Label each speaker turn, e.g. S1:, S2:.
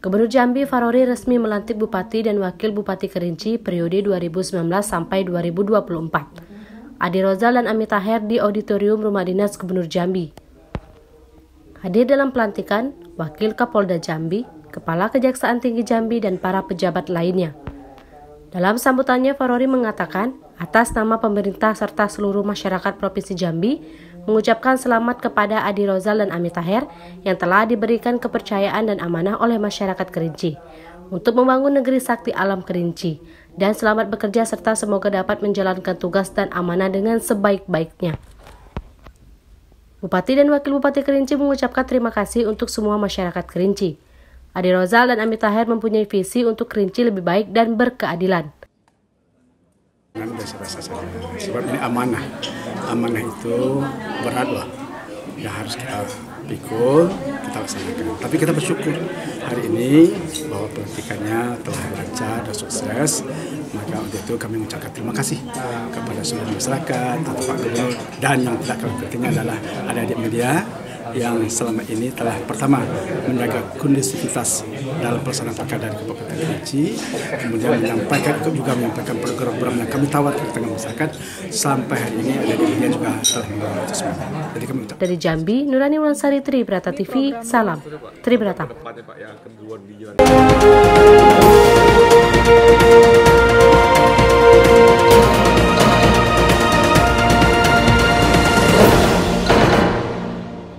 S1: Gubernur Jambi Farori resmi melantik Bupati dan Wakil Bupati Kerinci periode 2019 sampai 2024. Adi Rozal dan Ami Taher di Auditorium Rumah Dinas Gubernur Jambi. Hadir dalam pelantikan Wakil Kapolda Jambi, Kepala Kejaksaan Tinggi Jambi, dan para pejabat lainnya. Dalam sambutannya, Farori mengatakan, atas nama pemerintah serta seluruh masyarakat Provinsi Jambi, mengucapkan selamat kepada Adi Rozal dan Ami Taher yang telah diberikan kepercayaan dan amanah oleh masyarakat Kerinci untuk membangun negeri sakti alam Kerinci, dan selamat bekerja serta semoga dapat menjalankan tugas dan amanah dengan sebaik-baiknya. Bupati dan Wakil Bupati Kerinci mengucapkan terima kasih untuk semua masyarakat Kerinci. Adi Rozal dan Ami Taher mempunyai visi untuk Kerinci lebih baik dan berkeadilan.
S2: Biasa-biasa saja, sebab ini amanah. Amanah itu berat loh, yang harus kita pikul, kita laksanakan. Tapi kita bersyukur hari ini bahwa pelantikannya telah lancar dan sukses. Maka untuk itu kami mengucapkan terima kasih kepada seluruh masyarakat, atau Pak Gubernur, dan yang tidak kalah pentingnya adalah adik-adik media yang selama ini telah pertama menjaga kondisivitas dalam pelaksanaan pilkada di Kabupaten Kerinci, kemudian menyampaikan program-program yang kami tawarkan ke tengah masyarakat, sampai hari ini adik-adik media juga telah mendorong itu semua. Jadi kami
S1: dari Jambi, Nurani Wulansari, Tribrata TV, salam Tribrata.